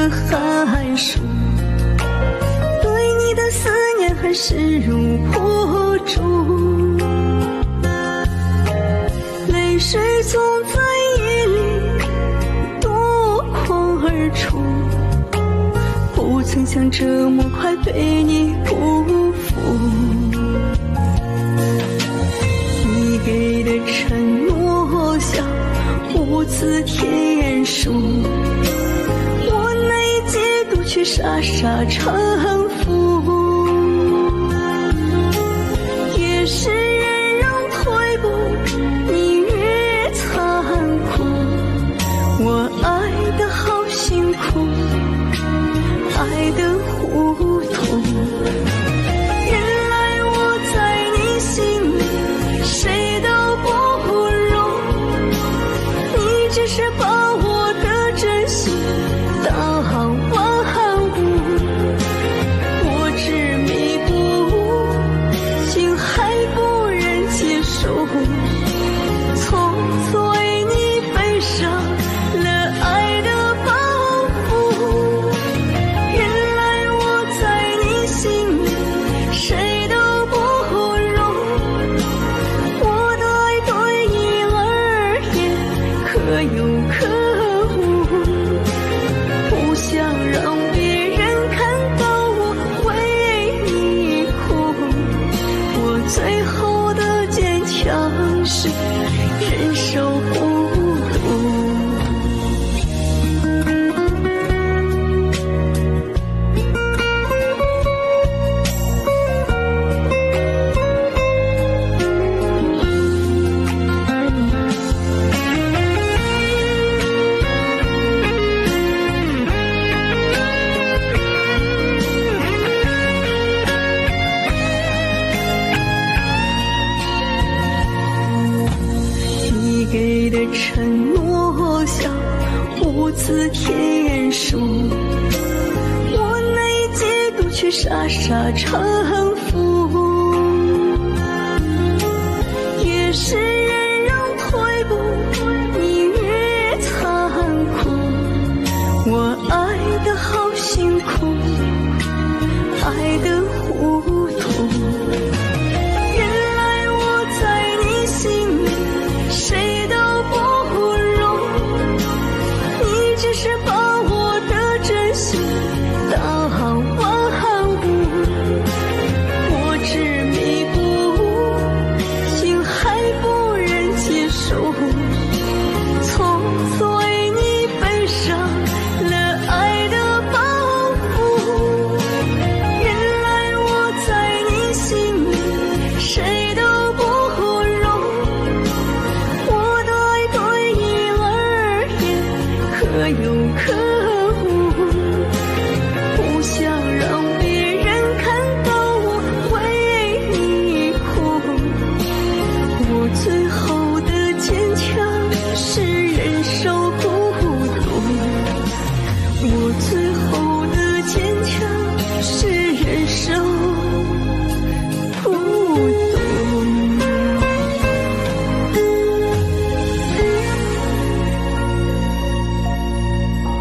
的寒暑，对你的思念很势如破竹，泪水总在夜里夺眶而出，不曾想这么快对你不负。你给的承诺像无字天书，我难以解读，却傻傻臣服。越是忍让退步，你越残酷，我爱得好辛苦，爱得糊涂。原来我在你心里谁都不容，你只是把我的真心当玩物，我执迷不悟，竟还不忍接受，从此为你背上了爱的包袱。原来我在你心里谁都不容，我的爱对你而言可有可无，不想让别人看到我为你哭，我最后的坚强是忍受孤独。你给的承诺像无字天书，我难以解读，却傻傻臣服。越是忍让退步，你越残酷，我爱得好辛苦，爱得糊涂。原来我在你心里谁都不容，你只是把我的真心当玩物，我执迷不悟，竟还不忍接受，从此为你背上了爱的包袱。原来我在你心里谁都不容，我的爱对你而言可有可